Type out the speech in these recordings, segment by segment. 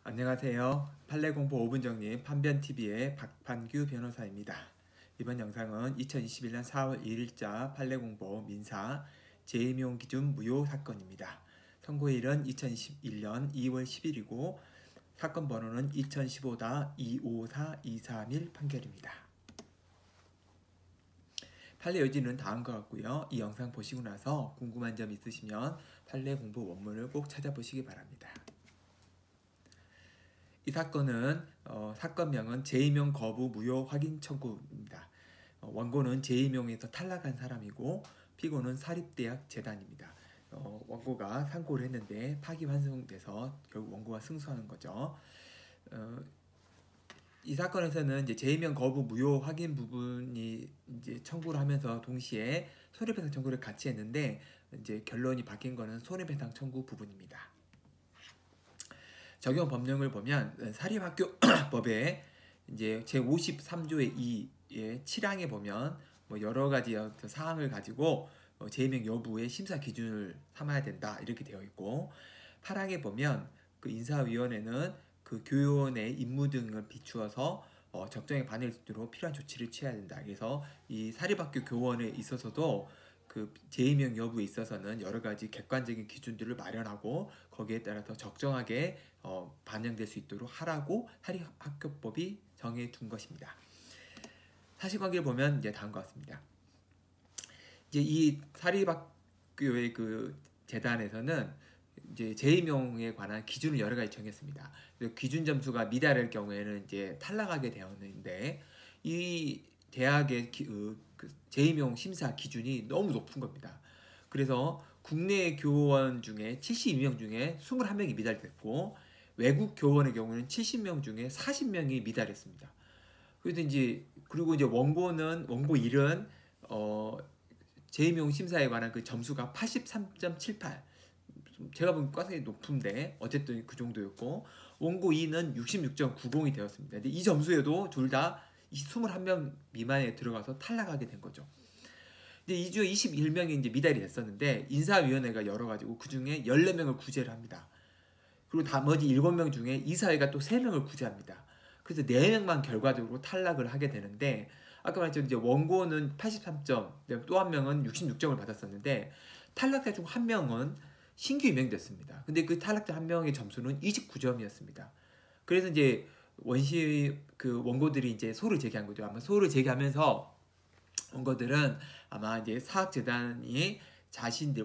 안녕하세요. 판례공부 5분 정리 판변TV의 박판규 변호사입니다. 이번 영상은 2021년 4월 1일자 판례공부 민사 재임용 기준 무효 사건입니다. 선고일은 2021년 2월 10일이고 사건 번호는 2015-254231 판결입니다. 판례 요지는 다음과 같고요. 이 영상 보시고 나서 궁금한 점 있으시면 판례 공부 원문을 꼭 찾아보시기 바랍니다. 이 사건은 사건명은 재임용 거부 무효 확인 청구입니다. 원고는 재임용에서 탈락한 사람이고 피고는 사립대학 재단입니다. 원고가 상고를 했는데 파기환송돼서 결국 원고가 승소하는 거죠. 이 사건에서는 이제 재임용 거부 무효 확인 부분이 이제 청구를 하면서 동시에 손해배상 청구를 같이 했는데 이제 결론이 바뀐 거는 손해배상 청구 부분입니다. 적용 법령을 보면 사립학교법에 이제 제 53조의 2의 7항에 보면 뭐 여러 가지 사항을 가지고 재임용 여부의 심사 기준을 삼아야 된다 이렇게 되어 있고 8항에 보면 그 인사위원회는 그 교원의 임무 등을 비추어서 적정에 반영할 수 있도록 필요한 조치를 취해야 된다. 그래서 이 사립학교 교원에 있어서도 그 재임용 여부에 있어서는 여러 가지 객관적인 기준들을 마련하고 거기에 따라서 적정하게 반영될 수 있도록 하라고 사립학교법이 정해준 것입니다. 사실관계를 보면 이제 다음과 같습니다. 이제 이 사립학교의 그 재단에서는 이제 재임용에 관한 기준을 여러 가지 정했습니다. 기준 점수가 미달할 경우에는 이제 탈락하게 되었는데 이 대학의 재임용 심사 기준이 너무 높은 겁니다. 그래서 국내 교원 중에 72명 중에 21명이 미달됐고 외국 교원의 경우는 70명 중에 40명이 미달했습니다. 그래서 그리고 이제 원고 1은 재임용 심사에 관한 그 점수가 83.78. 제가 보기엔 꽤 높은데 어쨌든 그 정도였고 원고 2는 66.90이 되었습니다. 근데 이 점수에도 둘 다 21명 미만에 들어가서 탈락하게 된 거죠. 이제 이 중에 21명이 이제 미달이 됐었는데 인사위원회가 열어가지고 그 중에 14명을 구제를 합니다. 그리고 나머지 7명 중에 이사회가 또 3명을 구제합니다. 그래서 4명만 결과적으로 탈락을 하게 되는데 아까 말했죠. 이제 원고는 83점, 또 한 명은 66점을 받았었는데 탈락자 중 한 명은 신규 임명됐습니다. 근데 그 탈락자 한 명의 점수는 29점이었습니다. 그래서 이제 원고들이 이제 소를 제기한 거죠. 아마 소를 제기하면서 원고들은 아마 이제 사학재단이 자신들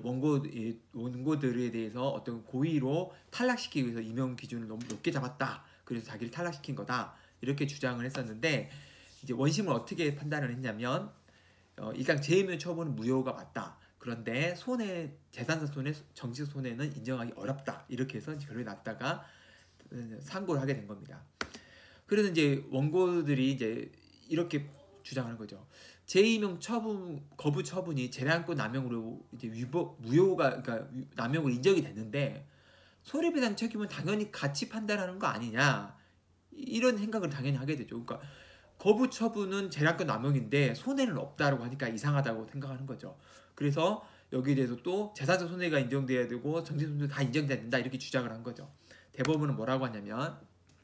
원고들에 대해서 어떤 고의로 탈락시키기 위해서 임용 기준을 너무 높게 잡았다. 그래서 자기를 탈락시킨 거다. 이렇게 주장을 했었는데 이제 원심을 어떻게 판단을 했냐면 일단 재임용 처분은 무효가 맞다. 그런데 재산상 손해, 정치적 손해는 인정하기 어렵다. 이렇게 해서 결론이 났다가 상고를 하게 된 겁니다. 그래서 이제 원고들이 이제 이렇게 주장하는 거죠. 재임용 거부 처분이 재량권 남용으로 이제 그러니까 남용으로 인정이 됐는데 손해배상 책임은 당연히 같이 판단하는 거 아니냐 이런 생각을 당연히 하게 되죠. 그러니까 거부 처분은 재량권 남용인데 손해는 없다라고 하니까 이상하다고 생각하는 거죠. 그래서 여기에 대해서 또 재산적 손해가 인정돼야 되고 정치적 손해도 다 인정돼야 된다 이렇게 주장을 한 거죠. 대법원은 뭐라고 하냐면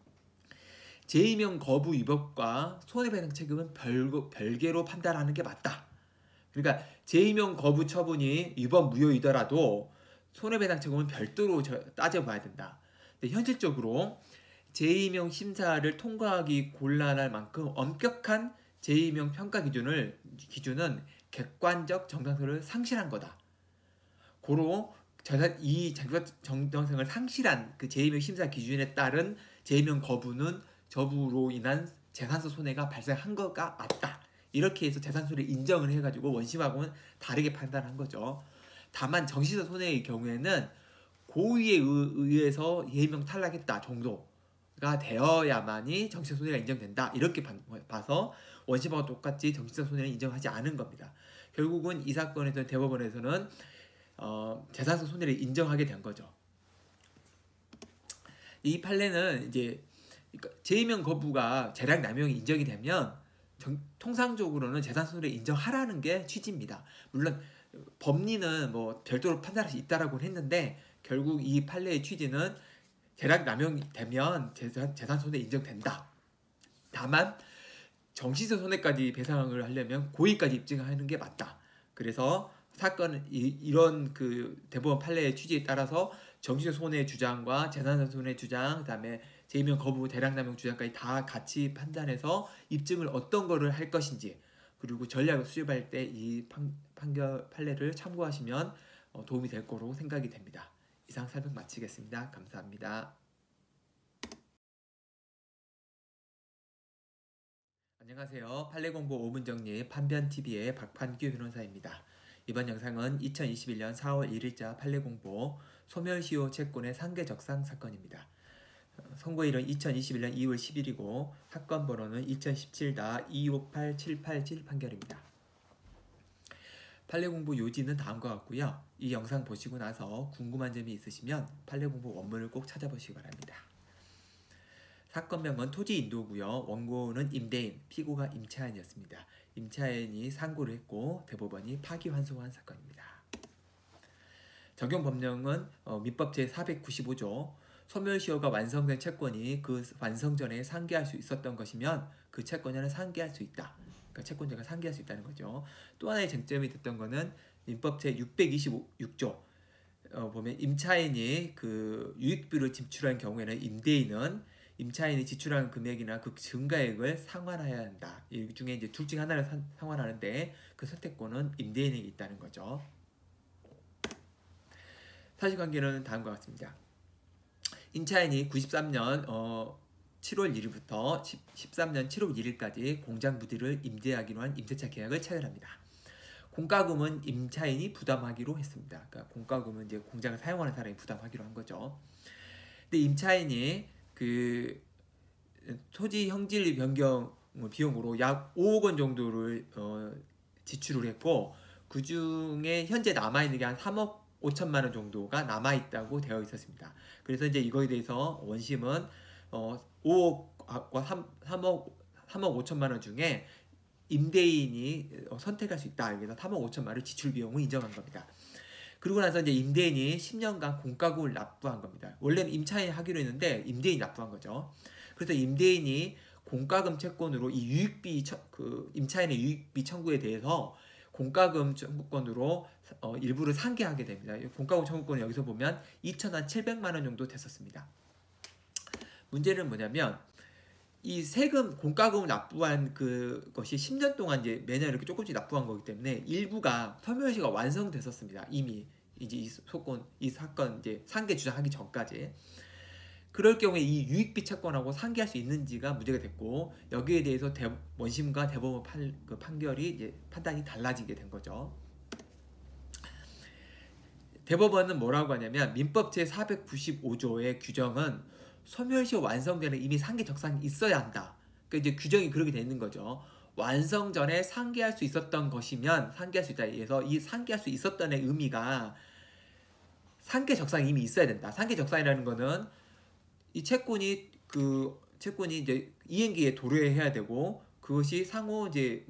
재임용 거부 위법과 손해배상 책임은 별개로 판단하는 게 맞다. 그러니까 재임용 거부 처분이 위법 무효이더라도 손해배상 책임은 별도로 따져봐야 된다. 근데 현실적으로 재임용 심사를 통과하기 곤란할 만큼 엄격한 재임용 평가 기준은 객관적 정당성을 상실한 거다. 고로 이 정당성을 상실한 그 재임용 심사 기준에 따른 재임용 거부로 인한 재산적 손해가 발생한 거가 맞다. 이렇게 해서 재산 손해를 인정을 해가지고 원심하고는 다르게 판단한 거죠. 다만 정신적 손해의 경우에는 고의에 의해서 재임용 탈락했다 정도가 되어야만이 정신적 손해가 인정된다. 이렇게 봐서 원심하고 똑같이 정신적 손해를 인정하지 않은 겁니다. 결국은 이 사건에서 대법원에서는 재산적 손해를 인정하게 된 거죠. 이 판례는 이제 재임용 거부가 재량 남용이 인정이 되면 통상적으로는 재산 손해를 인정하라는 게 취지입니다. 물론 법리는 뭐 별도로 판단할 수 있다라고 했는데 결국 이 판례의 취지는 재량 남용이 되면 재산 손해 인정된다. 다만 정신적 손해까지 배상을 하려면 고의까지 입증하는 게 맞다. 그래서 사건은 이런 그 대법원 판례의 취지에 따라서 정신적 손해 주장과 재산상 손해 주장, 그다음에 재임용 거부, 대량남용 주장까지 다 같이 판단해서 입증을 어떤 거를 할 것인지, 그리고 전략을 수립할 때 이 판례를 참고하시면 도움이 될 거로 생각이 됩니다. 이상 설명 마치겠습니다. 감사합니다. 안녕하세요. 판례공부 5분 정리 판변TV의 박판규 변호사입니다. 이번 영상은 2021년 4월 1일자 판례공부 소멸시효 채권의 상계적상 사건입니다. 선고일은 2021년 2월 10일이고 사건 번호는 2017-258787 판결입니다. 판례공부 요지는 다음과 같고요. 이 영상 보시고 나서 궁금한 점이 있으시면 판례공부 원문을 꼭 찾아보시기 바랍니다. 사건명은 토지인도고요. 원고는 임대인, 피고가 임차인이었습니다. 임차인이 상고를 했고 대법원이 파기환송한 사건입니다. 적용 법령은 민법 제495조 소멸시효가 완성된 채권이 그 완성 전에 상계할 수 있었던 것이면 그 채권자는 상계할 수 있다. 그러니까 채권자가 상계할 수 있다는 거죠. 또 하나의 쟁점이 됐던 것은 민법 제626조 보면 임차인이 그 유익비를 지출한 경우에는 임대인은 임차인이 지출한 금액이나 그 증가액을 상환해야 한다. 이 중에 이제 둘 중 하나를 상환하는데 그 선택권은 임대인에게 있다는 거죠. 사실관계는 다음과 같습니다. 임차인이 93년 7월 1일부터 13년 7월 1일까지 공장 부지를 임대하기로 한 임대차 계약을 체결합니다. 공과금은 임차인이 부담하기로 했습니다. 그러니까 공과금은 이제 공장을 사용하는 사람이 부담하기로 한 거죠. 근데 임차인이 그 토지 형질 변경 비용으로 약 5억 원 정도를 지출을 했고, 그 중에 현재 남아있는 게 한 3억 5천만 원 정도가 남아있다고 되어 있었습니다. 그래서 이제 이거에 대해서 원심은 5억과 3억 5천만 원 중에 임대인이 선택할 수 있다. 그래서 3억 5천만 원을 지출 비용을 인정한 겁니다. 그리고 나서 이제 임대인이 10년간 공과금을 납부한 겁니다. 원래는 임차인이 하기로 했는데 임대인이 납부한 거죠. 그래서 임대인이 공과금 채권으로 이 유익비 임차인의 유익비 청구에 대해서 공과금 청구권으로 일부를 상계하게 됩니다. 공과금 청구권은 여기서 보면 2,700만 원 정도 됐었습니다. 문제는 뭐냐면 이 세금 공과금을 납부한 그것이 10년 동안 이제 매년 이렇게 조금씩 납부한 거기 때문에 일부가 소멸시효가 완성됐었습니다. 이미 이제 이 사건 이제 상계 주장하기 전까지. 그럴 경우에 이 유익비 채권하고 상계할 수 있는지가 문제가 됐고, 여기에 대해서 원심과 대법원 판결이 이제 판단이 달라지게 된 거죠. 대법원은 뭐라고 하냐면 민법 제495조의 규정은 소멸시효 완성전에 이미 상계 적상이 있어야 한다. 그러니까 이제 규정이 그렇게 되는 거죠. 완성 전에 상계할 수 있었던 것이면 상계할 수 있다. 그래서 이 상계할 수 있었던의 의미가 상계 적상이 이미 있어야 된다. 상계 적상이라는 거는 이 채권이 이제 이행기에 도래해야 되고, 그것이 상호 이제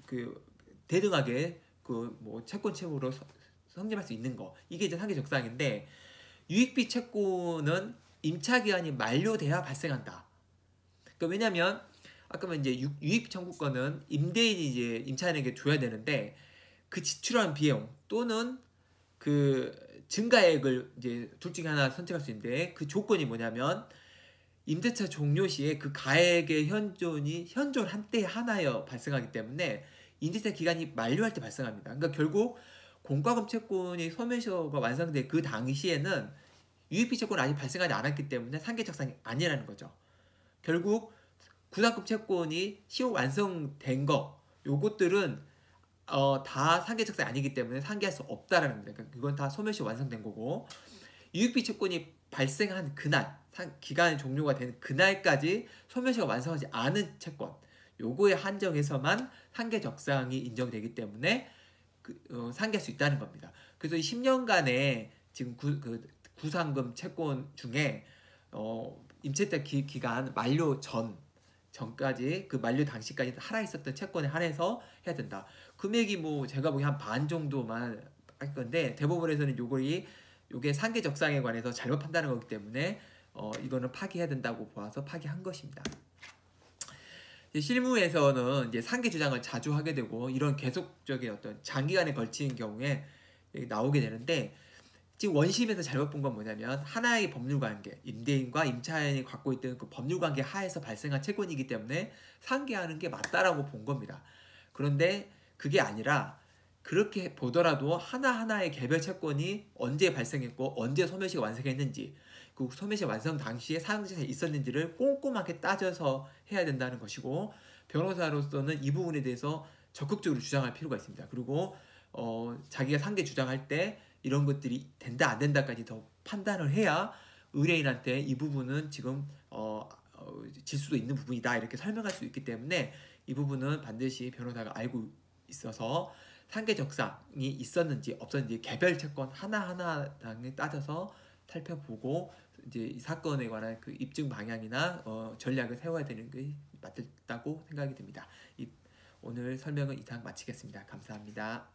대등하게 채권 채무로 성립할 수 있는 거, 이게 이제 상계 적상인데, 유익비 채권은 임차 기한이 만료돼야 발생한다. 그러니까 왜냐면 아까 이제 유익 청구권은 임대인이 이제 임차인에게 줘야 되는데, 그 지출한 비용 또는 그 증가액을 이제 둘 중에 하나 선택할 수 있는데, 그 조건이 뭐냐면 임대차 종료 시에 그 가액의 현존 한때 하나여 발생하기 때문에 임대차 기간이 만료할 때 발생합니다. 그러니까 결국 공과금 채권이 소멸시효가 완성된 그 당시에는 유익비 채권은 아직 발생하지 않았기 때문에 상계적상이 아니라는 거죠. 결국 구상급 채권이 시효 완성된 거, 요것들은 다 상계적상이 아니기 때문에 상계할 수 없다라는 겁니다. 그러니까 그건 다 소멸시효 완성된 거고, 유익비 채권이 발생한 그날, 기간 종료가 된 그날까지 소멸시효가 완성하지 않은 채권, 요거에 한정해서만 상계적상이 인정되기 때문에 상계할 수 있다는 겁니다. 그래서 이 10년간의 지금 구상금 채권 중에 임차차 기간 만료 전까지 그 만료 당시까지 살아 있었던 채권에 한해서 해야 된다. 금액이 제가 보기 한 반 정도만 할 건데, 대법원에서는 요게 상계적상에 관해서 잘못 판단한 거기 때문에 이거는 파기해야 된다고 보아서 파기한 것입니다. 실무에서는 이제 상계 주장을 자주 하게 되고 이런 계속적인 어떤 장기간에 걸치는 경우에 나오게 되는데, 지금 원심에서 잘못 본 건 뭐냐면 하나의 법률관계, 임대인과 임차인이 갖고 있던 그 법률관계 하에서 발생한 채권이기 때문에 상계하는 게 맞다라고 본 겁니다. 그런데 그게 아니라 그렇게 보더라도 하나하나의 개별 채권이 언제 발생했고 언제 소멸시가 완성했는지, 그 소멸시 완성 당시에 사용자가 있었는지를 꼼꼼하게 따져서 해야 된다는 것이고, 변호사로서는 이 부분에 대해서 적극적으로 주장할 필요가 있습니다. 그리고 자기가 상계 주장할 때 이런 것들이 된다 안 된다까지 더 판단을 해야 의뢰인한테 이 부분은 지금 질 수도 있는 부분이다 이렇게 설명할 수 있기 때문에, 이 부분은 반드시 변호사가 알고 있어서 상계 적상이 있었는지 없었는지 개별 채권 하나하나 따져서 살펴보고 이제 이 사건에 관한 그 입증 방향이나 전략을 세워야 되는 게 맞다고 생각이 듭니다. 오늘 설명은 이상 마치겠습니다. 감사합니다.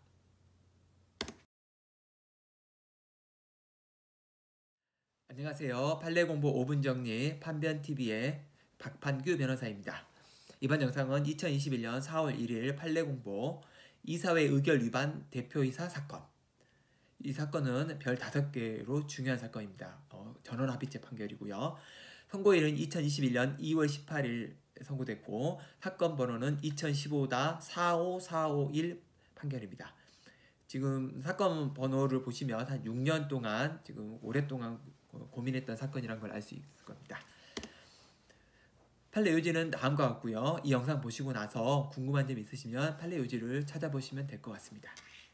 안녕하세요. 판례 공부 5분 정리 판변TV의 박판규 변호사입니다. 이번 영상은 2021년 4월 1일 판례 공부 이사회 의결 위반 대표이사 사건. 이 사건은 별 5개로 중요한 사건입니다. 전원합의체 판결이고요. 선고일은 2021년 2월 18일 선고됐고 사건 번호는 2015-45451 판결입니다. 지금 사건 번호를 보시면 한 6년 동안 지금 오랫동안 고민했던 사건이란 걸 알 수 있을 겁니다. 판례 요지는 다음과 같고요. 이 영상 보시고 나서 궁금한 점 있으시면 판례 요지를 찾아보시면 될 것 같습니다.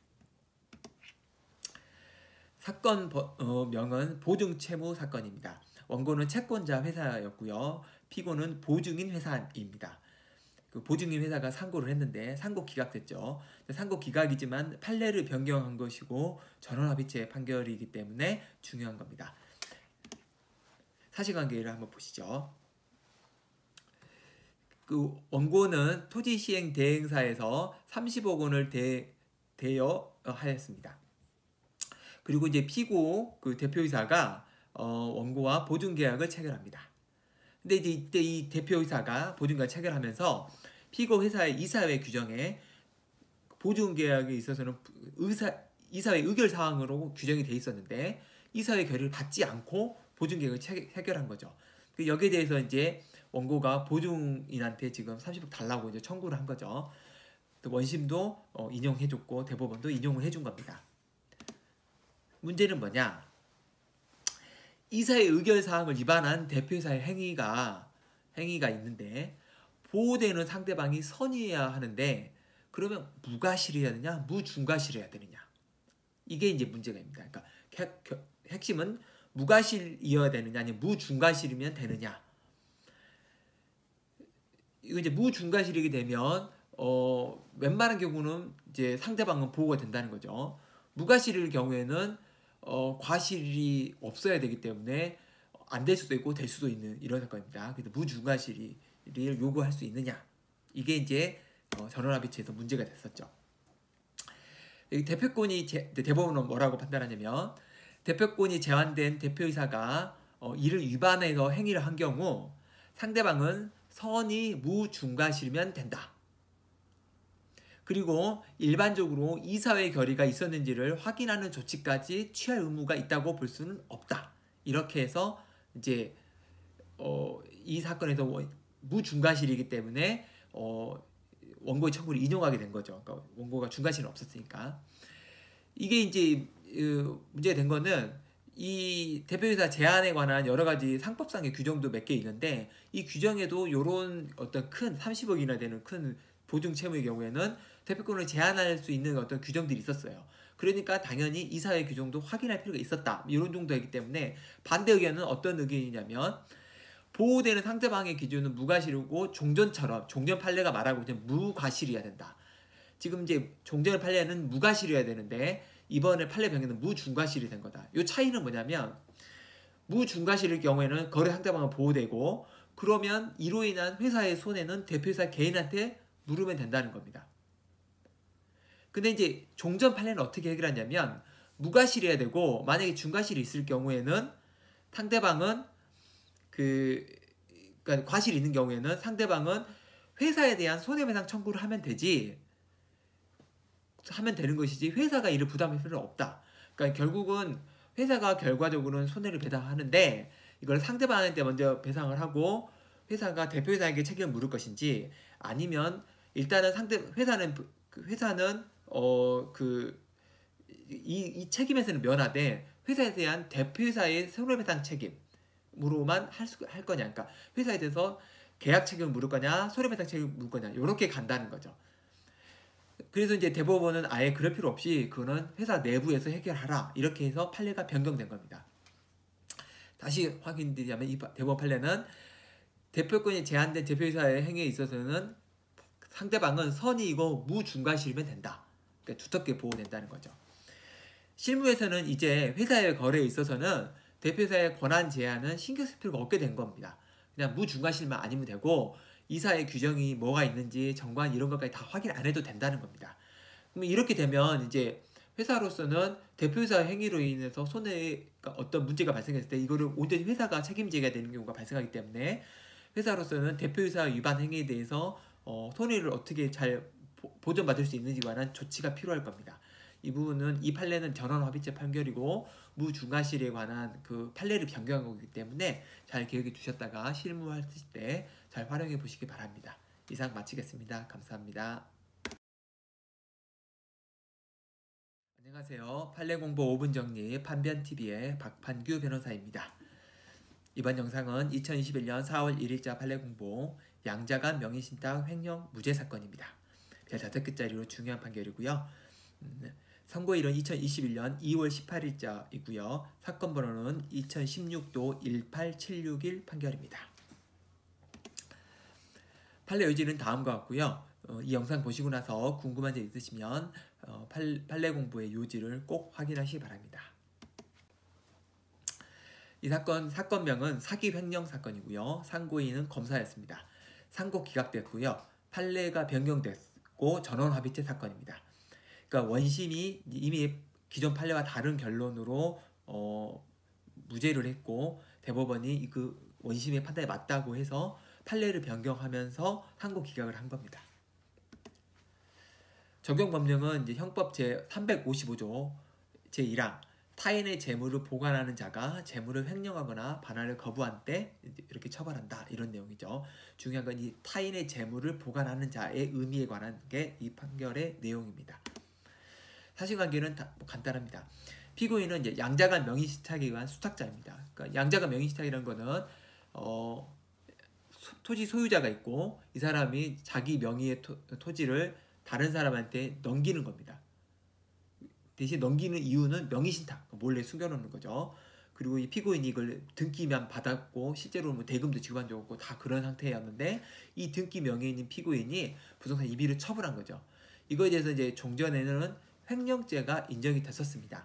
사건 명은 보증채무 사건입니다. 원고는 채권자 회사였고요. 피고는 보증인 회사입니다. 그 보증인 회사가 상고를 했는데 상고 기각됐죠. 상고 기각이지만 판례를 변경한 것이고 전원합의체 판결이기 때문에 중요한 겁니다. 사실관계를 한번 보시죠. 그 원고는 토지시행대행사에서 30억 원을 대여하였습니다. 그리고 이제 피고 그 대표이사가 원고와 보증계약을 체결합니다. 근데 이제 이때 이 대표이사가 보증계약 체결하면서 피고 회사의 이사회 규정에 보증계약에 있어서는 이사회 의결 사항으로 규정이 돼 있었는데 이사회 결의를 받지 않고 보증계약을 체결한 거죠. 여기에 대해서 이제 원고가 보증인한테 지금 30억 달라고 이제 청구를 한 거죠. 또 원심도 인용해줬고 대법원도 인용을 해준 겁니다. 문제는 뭐냐? 이사의 의결 사항을 위반한 대표이사의 행위가 있는데 보호되는 상대방이 선의해야 하는데, 그러면 무과실해야 되냐 무중과실해야 되느냐, 이게 이제 문제가 있습니다. 그러니까 핵심은 무과실이어야 되느냐 아니면 무중과실이면 되느냐. 이거 이제 무중과실이게 되면 웬만한 경우는 이제 상대방은 보호가 된다는 거죠. 무과실일 경우에는 과실이 없어야 되기 때문에 안 될 수도 있고 될 수도 있는 이런 사건입니다. 그래서 무중과실을 요구할 수 있느냐, 이게 이제 전원합의체에서 문제가 됐었죠. 대표권이 대법원은 뭐라고 판단하냐면, 대표권이 제한된 대표이사가 이를 위반해서 행위를 한 경우 상대방은 선이 무중과실이면 된다. 그리고 일반적으로 이사회 결의가 있었는지를 확인하는 조치까지 취할 의무가 있다고 볼 수는 없다. 이렇게 해서 이제 이 사건에서 무중과실이기 때문에 원고의 청구를 인용하게 된 거죠. 그러니까 원고가 중과실은 없었으니까. 이게 이제 문제가 된 거는 이 대표이사 제한에 관한 여러 가지 상법상의 규정도 몇 개 있는데, 이 규정에도 이런 어떤 큰 30억이나 되는 큰 보증 채무의 경우에는 대표권을 제한할 수 있는 어떤 규정들이 있었어요. 그러니까 당연히 이사회 규정도 확인할 필요가 있었다. 이런 정도이기 때문에 반대 의견은 어떤 의견이냐면, 보호되는 상대방의 기준은 무과실이고 종전처럼 종전 판례가 말하고 있는 무과실이어야 된다. 지금 이제 종전 판례는 무과실이어야 되는데 이번에 판례 변경은 무중과실이 된 거다. 이 차이는 뭐냐면, 무중과실일 경우에는 거래 상대방은 보호되고, 그러면 이로 인한 회사의 손해는 대표이사 개인한테 물으면 된다는 겁니다. 근데 이제 종전 판례는 어떻게 해결하냐면, 무과실이어야 되고 만약에 중과실이 있을 경우에는 상대방은 그 그러니까 과실이 있는 경우에는 상대방은 회사에 대한 손해배상 청구를 하면 되는 것이지 회사가 이를 부담할 필요는 없다. 그러니까 결국은 회사가 결과적으로는 손해를 배상하는데 이걸 상대방한테 먼저 배상을 하고 회사가 대표이사에게 책임을 물을 것인지 아니면 일단은 회사는 이 책임에서는 면하되 회사에 대한 대표이사의 손해배상 책임으로만 할 거냐. 그러니까 회사에 대해서 계약 책임을 물을 거냐, 손해배상 책임을 물을 거냐. 이렇게 간다는 거죠. 그래서 이제 대법원은 아예 그럴 필요 없이 그거는 회사 내부에서 해결하라. 이렇게 해서 판례가 변경된 겁니다. 다시 확인드리자면 이 대법원 판례는 대표권이 제한된 대표이사의 행위에 있어서는 상대방은 선의이고 무중과실이면 된다. 그러니까 두텁게 보호된다는 거죠. 실무에서는 이제 회사의 거래에 있어서는 대표이사의 권한 제한은 신경 쓸 필요가 없게 된 겁니다. 그냥 무중과실만 아니면 되고 이사의 규정이 뭐가 있는지 정관 이런 것까지 다 확인 안 해도 된다는 겁니다. 그럼 이렇게 되면 이제 회사로서는 대표이사 행위로 인해서 손해가 어떤 문제가 발생했을 때 이거를 온전히 회사가 책임지게 되는 경우가 발생하기 때문에 회사로서는 대표이사 위반 행위에 대해서 손해를 어떻게 잘 보전받을 수 있는지 관한 조치가 필요할 겁니다. 이 부분은 이 판례는 전원합의체 판결이고 무중과실에 관한 그 판례를 변경한 거기 때문에 잘 기억해 두셨다가 실무하실 때 잘 활용해 보시기 바랍니다. 이상 마치겠습니다. 감사합니다. 안녕하세요. 판례 공부 5분 정리 판변TV의 박판규 변호사입니다. 이번 영상은 2021년 4월 1일자 판례 공부 양자간 명의신탁 횡령 무죄 사건입니다. 별 5개짜리로 중요한 판결이고요. 선고일은 2021년 2월 18일자이고요. 사건 번호는 2016도 18761 판결입니다. 판례 요지는 다음과 같고요. 이 영상 보시고 나서 궁금한 점 있으시면 판례 공부의 요지를 꼭 확인하시기 바랍니다. 이 사건명은 사기 횡령 사건이고요. 상고인은 검사였습니다. 상고 기각됐고요. 판례가 변경됐고 전원합의체 사건입니다. 그러니까 원심이 이미 기존 판례와 다른 결론으로 무죄를 했고 대법원이 그 원심의 판단에 맞다고 해서 판례를 변경하면서 상고 기각을 한 겁니다. 적용 법령은 이제 형법 제 355조 제 1항 타인의 재물을 보관하는 자가 재물을 횡령하거나 반환을 거부한 때 이렇게 처벌한다 이런 내용이죠. 중요한 건 이 타인의 재물을 보관하는 자의 의미에 관한 게 이 판결의 내용입니다. 사실관계는 간단합니다. 피고인은 이제 양자간 명의신탁에 의한 수탁자입니다. 그러니까 양자간 명의신탁이라는 거는 토지 소유자가 있고 이 사람이 자기 명의의 토지를 다른 사람한테 넘기는 겁니다. 대신 넘기는 이유는 명의신탁, 몰래 숨겨놓는 거죠. 그리고 이 피고인이 이걸 등기만 받았고 실제로 뭐 대금도 지급한 적 없고 다 그런 상태였는데 이 등기 명의인 피고인이 부동산 임의를 처분한 거죠. 이거에 대해서 이제 종전에는 횡령죄가 인정이 됐었습니다.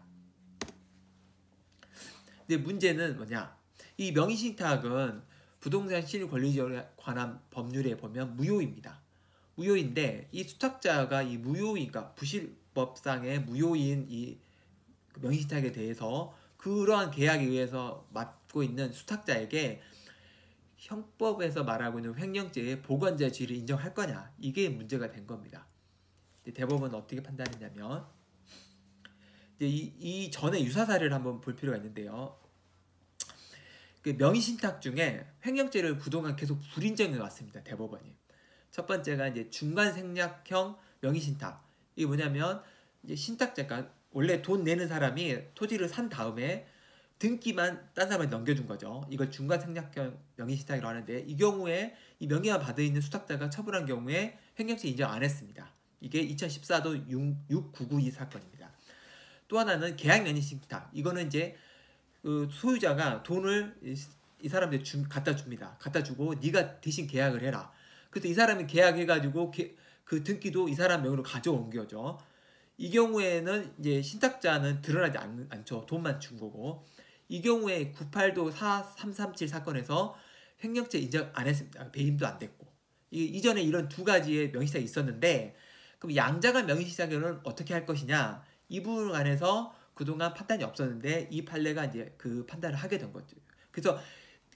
근데 문제는 뭐냐? 이 명의신탁은 부동산 실효 권리에 관한 법률에 보면 무효입니다. 무효인데 이 수탁자가 이 무효인가 부실법상의 무효인 이 명의신탁에 대해서 그러한 계약에 의해서 맡고 있는 수탁자에게 형법에서 말하고 있는 횡령죄의 보관자 지위를 인정할 거냐 이게 문제가 된 겁니다. 대법원은 어떻게 판단했냐면 이제 이 전에 유사 사례를 한번 볼 필요가 있는데요. 그 명의신탁 중에 횡령죄를 그동안 계속 불인정해 왔습니다. 대법원이. 첫 번째가 이제 중간생략형 명의신탁. 이게 뭐냐면 이제 신탁자가 원래 돈 내는 사람이 토지를 산 다음에 등기만 딴 사람한테 넘겨준 거죠. 이걸 중간생략형 명의신탁이라고 하는데 이 경우에 이 명의만 받아 있는 수탁자가 처분한 경우에 횡령죄 인정 안 했습니다. 이게 2014도 6992 사건입니다. 또 하나는 계약 명의신탁. 이거는 이제 그 소유자가 돈을 이 사람한테 갖다 줍니다. 갖다 주고 네가 대신 계약을 해라. 그래서 이 사람이 계약해가지고 그 등기도 이 사람 명의로 가져옮겨죠. 이 경우에는 이제 신탁자는 드러나지 않죠. 돈만 준 거고. 이 경우에 98도 4337 사건에서 횡령죄 인정 안 했습니다. 배임도 안 됐고. 이전에 이런 두 가지의 명의신탁이 있었는데 그럼 양자간 명의신탁은 어떻게 할 것이냐? 이 부분에 관해서 그동안 판단이 없었는데 이 판례가 이제 그 판단을 하게 된 거죠. 그래서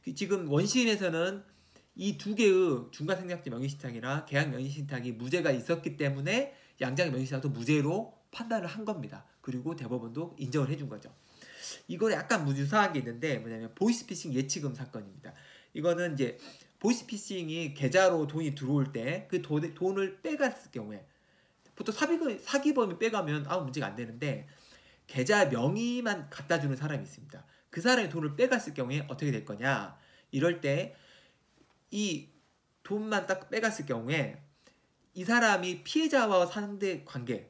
지금 원시인에서는 이 두 개의 중과생략지 명의신탁이나 계약 명의신탁이 무죄가 있었기 때문에 양자의 명의신탁도 무죄로 판단을 한 겁니다. 그리고 대법원도 인정을 해준 거죠. 이거 약간 유사한 게 있는데 뭐냐면 보이스피싱 예치금 사건입니다. 이거는 이제 보이스피싱이 계좌로 돈이 들어올 때 그 돈을 빼갔을 경우에 보통 사기범이 빼가면 아무 문제가 안 되는데 계좌 명의만 갖다 주는 사람이 있습니다. 그 사람의 돈을 빼갔을 경우에 어떻게 될 거냐? 이럴 때 이 돈만 딱 빼갔을 경우에 이 사람이 피해자와 상대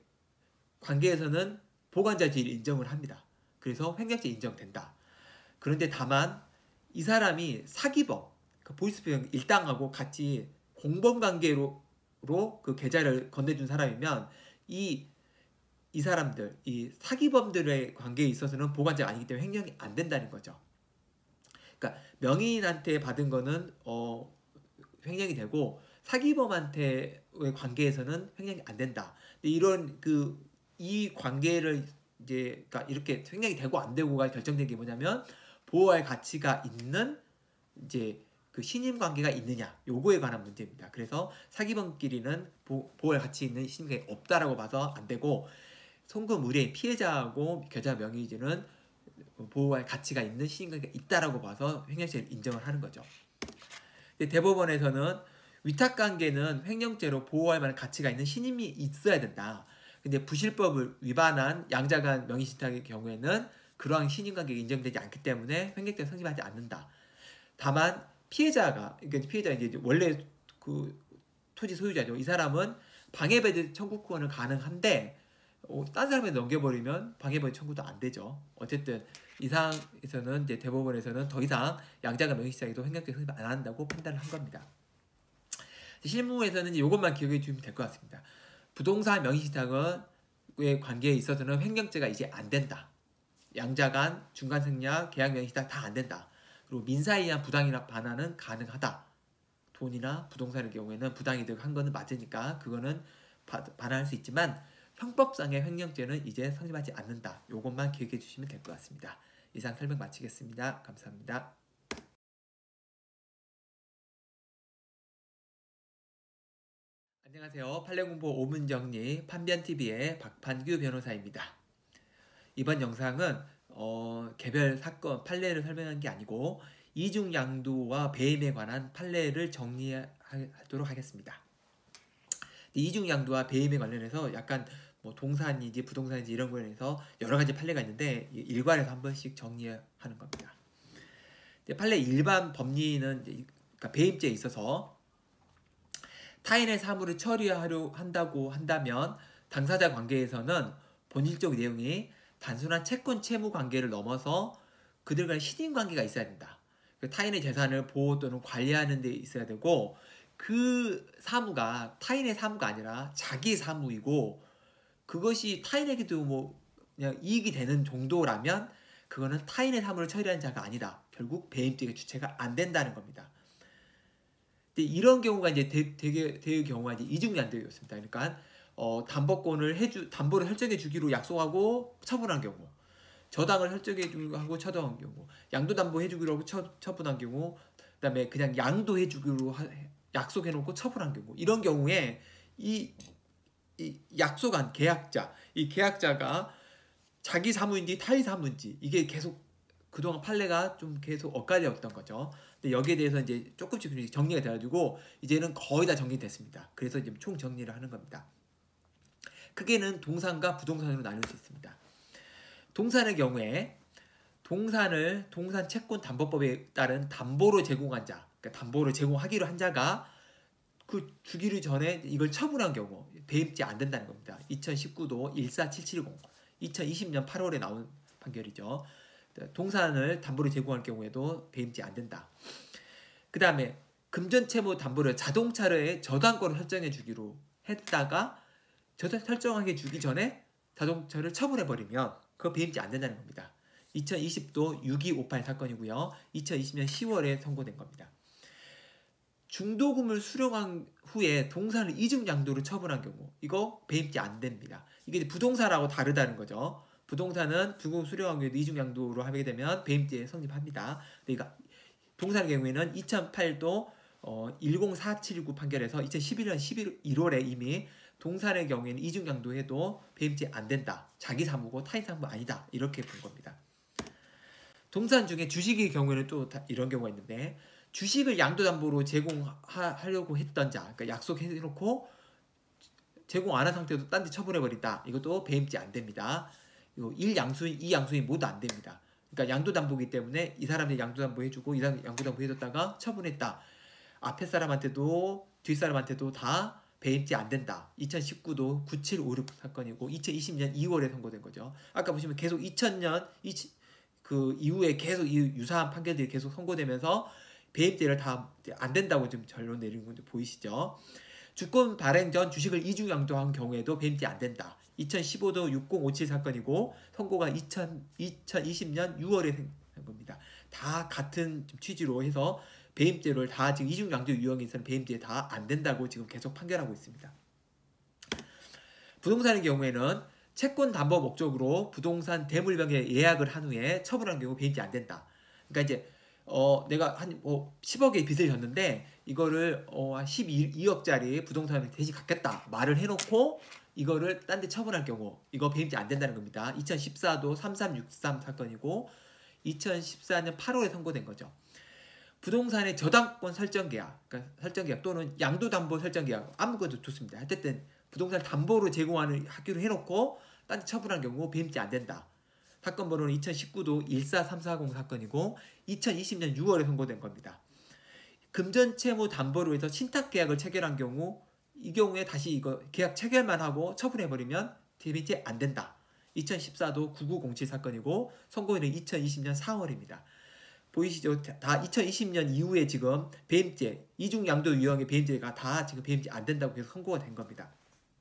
관계에서는 보관자 지위를 인정을 합니다. 그래서 횡령죄 인정된다. 그런데 다만 이 사람이 사기범, 그 보이스피싱 일당하고 같이 공범 관계로 그 계좌를 건네준 사람이면 이 사람들, 이 사기범들의 관계에 있어서는 보관자가 아니기 때문에 횡령이 안 된다는 거죠. 그러니까 명의인한테 받은 거는 횡령이 되고 사기범한테의 관계에서는 횡령이 안 된다. 근데 이런 이 관계를 이제 그러니까 이렇게 횡령이 되고 안 되고가 결정된 게 뭐냐면 보호할 가치가 있는 이제 그 신임 관계가 있느냐 요거에 관한 문제입니다. 그래서 사기범끼리는 보호할 가치 있는 신임 관계가 없다라고 봐서 안 되고 송금 의뢰인 피해자하고 계좌 명의인은 보호할 가치가 있는 신임 관계가 있다라고 봐서 횡령죄를 인정을 하는 거죠. 근데 대법원에서는 위탁관계는 횡령죄로 보호할 만한 가치가 있는 신임이 있어야 된다. 근데 부실법을 위반한 양자간 명의신탁의 경우에는 그러한 신임관계가 인정되지 않기 때문에 횡령죄가 성립하지 않는다. 다만 피해자가 이제 원래 그 토지 소유자죠. 이 사람은 방해배제 청구권을 가능한데 딴 사람한테 넘겨버리면 방해배제 청구도 안 되죠. 어쨌든 이 상황에서는 이제 대법원에서는 더 이상 양자간 명의신탁에도 횡령죄 성립 안 한다고 판단을 한 겁니다. 실무에서는 이것만 기억해 주시면 될 것 같습니다. 부동산 명의신탁의 관계에 있어서는 횡령죄가 이제 안 된다. 양자간, 중간생략, 계약 명의신탁 다 안 된다. 그리고 민사에 의한 부당이득 반환은 가능하다. 돈이나 부동산의 경우에는 부당이득 한 거는 맞으니까 그거는 반환할 수 있지만 형법상의 횡령죄는 이제 성립하지 않는다. 이것만 기억해 주시면 될 것 같습니다. 이상 설명 마치겠습니다. 감사합니다. 안녕하세요. 판례공부 5분 정리 판변TV의 박판규 변호사입니다. 이번 영상은 개별 사건 판례를 설명한 게 아니고 이중양도와 배임에 관한 판례를 정리하도록 하겠습니다. 이중양도와 배임에 관련해서 약간 뭐 동산인지 부동산인지 이런 거에 대해서 여러 가지 판례가 있는데 일괄해서 한 번씩 정리하는 겁니다. 판례 일반 법리는 그러니까 배임죄에 있어서 타인의 사물을 처리하려 한다고 한다면 당사자 관계에서는 본질적 내용이 단순한 채권 채무 관계를 넘어서 그들 간의 신임 관계가 있어야 된다. 타인의 재산을 보호 또는 관리하는 데 있어야 되고 그 사무가 타인의 사무가 아니라 자기 사무이고 그것이 타인에게도 뭐 그냥 이익이 되는 정도라면 그거는 타인의 사무를 처리하는 자가 아니다. 결국 배임죄의 주체가 안 된다는 겁니다. 근데 이런 경우가 이제 대의 경우가 이제 이중양도였습니다. 그러니까 담보를 설정해 주기로 약속하고 처분한 경우, 저당을 설정해 주기로 하고 처분한 경우, 양도담보 해주기로 하고 처분한 경우, 그다음에 그냥 양도해 주기로 약속해 놓고 처분한 경우, 이런 경우에 이 약속한 계약자, 이 계약자가 자기 사무인지 타인 사무인지 이게 계속 그동안 판례가 좀 계속 엇갈렸던 거죠. 근데 여기에 대해서 이제 조금씩 정리가 돼가지고 이제는 거의 다 정리됐습니다. 그래서 이제 총 정리를 하는 겁니다. 크게는 동산과 부동산으로 나눌 수 있습니다. 동산의 경우에 동산 채권 담보법에 따른 담보로 제공한 자, 그러니까 담보를 제공하기로 한 자가 그 주기로 전에 이걸 처분한 경우 배임죄 안 된다는 겁니다. 2019도 14770, 2020년 8월에 나온 판결이죠. 동산을 담보로 제공할 경우에도 배임죄 안 된다. 그 다음에 금전채무 담보를 자동차를 저당권을 설정해 주기로 했다가 설정하게 주기 전에 자동차를 처분해버리면 그거 배임죄 안 된다는 겁니다. 2020도 6258 사건이고요. 2020년 10월에 선고된 겁니다. 중도금을 수령한 후에 동산을 이중양도로 처분한 경우 이거 배임죄 안 됩니다. 이게 부동산하고 다르다는 거죠. 부동산은 중도금 수령한 후에도 이중양도로 하게 되면 배임죄 성립합니다. 그러니까 부동산의 경우에는 2008도 10479 판결에서 2011년 1월에 이미 동산의 경우에는 이중양도해도 배임죄 안 된다. 자기 사무고 타인 사무 아니다. 이렇게 본 겁니다. 동산 중에 주식의 경우에는 또 이런 경우가 있는데 주식을 양도담보로 제공하려고 했던 자, 그러니까 약속해놓고 제공 안 한 상태도 딴 데 처분해버린다. 이것도 배임죄 안 됩니다. 이거 1양수인, 2양수인 모두 안 됩니다. 그러니까 양도담보기 때문에 이 사람이 양도담보 해주고 이 사람이 양도담보 해줬다가 처분했다. 앞에 사람한테도 뒷사람한테도 다 배임죄 안 된다. 2019도 9756 사건이고 2020년 2월에 선고된 거죠. 아까 보시면 계속 2000년 그 이후에 계속 유사한 판결들이 계속 선고되면서 배임죄를 다 안 된다고 지금 결론 내린 건데 보이시죠? 주권 발행 전 주식을 이중양도한 경우에도 배임죄 안 된다. 2015도 6057 사건이고 선고가 2020년 6월에 된 겁니다. 다 같은 취지로 해서 배임죄를 다 지금 이중양도 유형에 있어서는 배임죄 다 안 된다고 지금 계속 판결하고 있습니다. 부동산의 경우에는 채권 담보 목적으로 부동산 대물변경 예약을 한 후에 처분한 경우 배임죄 안 된다. 그러니까 이제 내가 한 10억의 빚을 졌는데 이거를 한 12억짜리 부동산을 대신 갚겠다 말을 해놓고 이거를 딴 데 처분할 경우 이거 배임죄 안 된다는 겁니다. 2014도 3363 사건이고 2014년 8월에 선고된 거죠. 부동산의 저당권 설정 계약, 그러니까 설정 계약 또는 양도담보 설정 계약 아무것도 좋습니다. 어쨌든 부동산 담보로 하기로 해놓고 딴 데 처분한 경우 배임죄 안 된다. 사건 번호는 2019도 14340 사건이고 2020년 6월에 선고된 겁니다. 금전채무 담보로 해서 신탁계약을 체결한 경우 이 경우에 다시 이거 계약 체결만 하고 처분해버리면 배임죄 안 된다. 2014도 9907 사건이고 선고일은 2020년 4월입니다. 보이시죠? 다 2020년 이후에 지금 배임죄, 이중양도 유형의 배임죄가 다 지금 배임죄 안 된다고 계속 선고가 된 겁니다.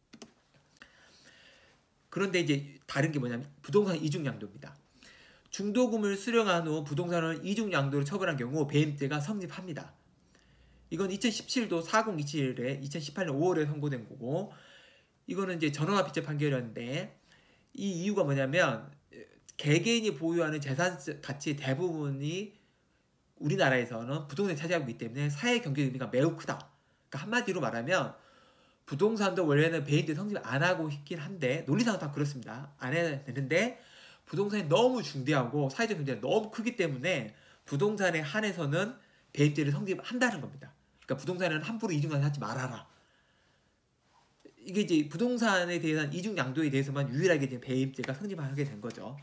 그런데 이제 다른 게 뭐냐면 부동산 이중양도입니다. 중도금을 수령한 후 부동산을 이중양도로 처분한 경우 배임죄가 성립합니다. 이건 2017도 4027에 2018년 5월에 선고된 거고 이거는 이제 전원합의체 판결이었는데 이 이유가 뭐냐면 개개인이 보유하는 재산 가치 대부분이 우리나라에서는 부동산이 차지하고 있기 때문에 사회 경제 의미가 매우 크다. 그러니까 한마디로 말하면 부동산도 원래는 배임죄 성립 안 하고 있긴 한데 논리상은 다 그렇습니다. 안 해야 되는데 부동산이 너무 중대하고 사회적 경제가 너무 크기 때문에 부동산에 한해서는 배임죄를 성립한다는 겁니다. 그러니까 부동산에는 함부로 이중양도 하지 말아라. 이게 이제 부동산에 대한 이중양도에 대해서만 유일하게 이제 배임죄가 성립하게 된 거죠.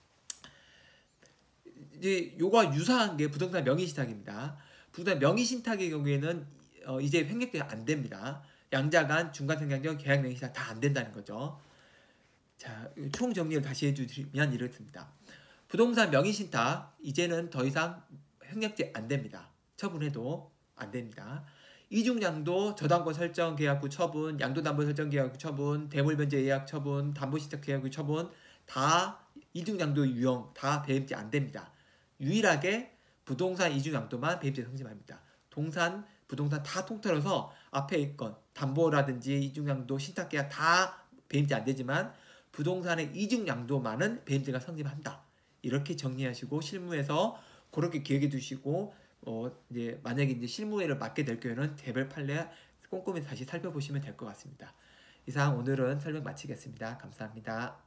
이제 요거와 유사한 게 부동산 명의신탁입니다. 부동산 명의신탁의 경우에는 이제 횡격죄가 안 됩니다. 양자간, 중간생명적, 계약 명의신탁 다 안 된다는 거죠. 자, 총 정리를 다시 해주시면 이렇습니다. 부동산 명의신탁 이제는 더 이상 횡격죄 안 됩니다. 처분해도 안 됩니다. 이중양도, 저당권 설정 계약 후 처분, 양도담보 설정 계약 후 처분, 대물변제 예약 처분, 담보신탁 계약 후 처분 다 이중양도 유형 다 배임죄 안 됩니다. 유일하게 부동산 이중양도만 배임죄 성립합니다. 부동산 다 통틀어서 앞에 있건 담보라든지 이중양도, 신탁계약 다 배임죄 안 되지만 부동산의 이중양도만은 배임죄가 성립한다. 이렇게 정리하시고 실무에서 그렇게 기억해 두시고 이제 만약에 이제 실무회를 맡게 될 경우에는 개별 판례 꼼꼼히 다시 살펴보시면 될 것 같습니다. 이상 오늘은 설명 마치겠습니다. 감사합니다.